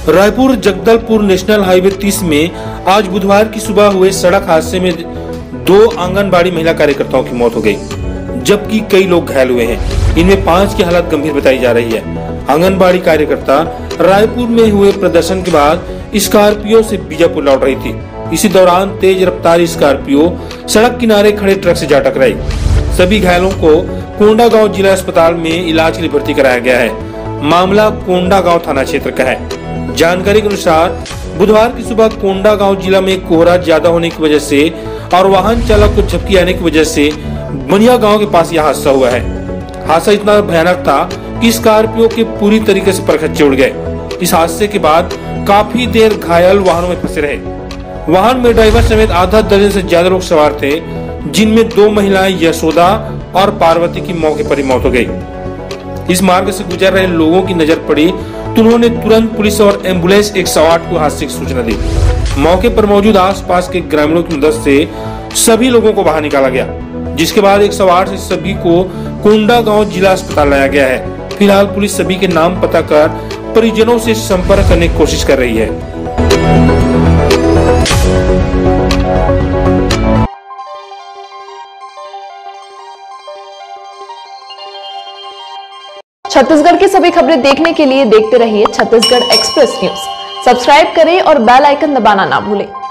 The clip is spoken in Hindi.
रायपुर जगदलपुर नेशनल हाईवे 30 में आज बुधवार की सुबह हुए सड़क हादसे में 2 आंगनबाड़ी महिला कार्यकर्ताओं की मौत हो गई, जबकि कई लोग घायल हुए हैं। इनमें 5 की हालत गंभीर बताई जा रही है। आंगनबाड़ी कार्यकर्ता रायपुर में हुए प्रदर्शन के बाद स्कॉर्पियो से बीजापुर लौट रही थी। इसी दौरान तेज रफ्तार स्कॉर्पियो सड़क किनारे खड़े ट्रक से जा टकराई। सभी घायलों को कोंडागांव जिला अस्पताल में इलाज के लिए भर्ती कराया गया है। मामला कोंडागांव थाना क्षेत्र का है। जानकारी के अनुसार बुधवार की सुबह कोंडागांव जिला में कोहरा ज्यादा होने की वजह से और वाहन चालक को झपकी आने की वजह से बनिया गांव के पास यह हादसा हुआ है। हादसा इतना भयानक था कि स्कॉर्पियो के पूरी तरीके से परखच्चे उड़ गए। इस हादसे के बाद काफी देर घायल वाहनों में फंसे रहे। वाहन में ड्राइवर समेत आधा दर्जन से ज्यादा लोग सवार थे, जिनमें 2 महिलाएं यशोदा और पार्वती की मौके पर ही मौत हो गई। इस मार्ग से गुजर रहे लोगों की नजर पड़ी तो उन्होंने तुरंत पुलिस और एम्बुलेंस 108 को हादसे की सूचना दी। मौके पर मौजूद आसपास के ग्रामीणों की मदद से सभी लोगों को बाहर निकाला गया, जिसके बाद 108 से सभी को कोंडागांव जिला अस्पताल लाया गया है। फिलहाल पुलिस सभी के नाम पता कर परिजनों से संपर्क करने की कोशिश कर रही है। छत्तीसगढ़ की सभी खबरें देखने के लिए देखते रहिए छत्तीसगढ़ एक्सप्रेस न्यूज। सब्सक्राइब करें और बेल आइकन दबाना ना भूलें।